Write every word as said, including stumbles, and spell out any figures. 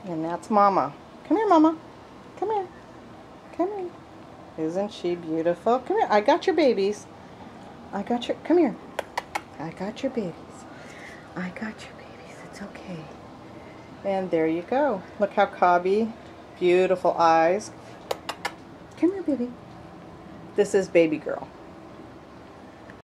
And that's Mama. Come here, Mama. Come here. Come here. Isn't she beautiful? Come here. I got your babies. I got your... Come here. I got your babies. I got your babies. It's okay. And there you go. Look how Cobby. Beautiful eyes. Come here, baby. This is Baby Girl.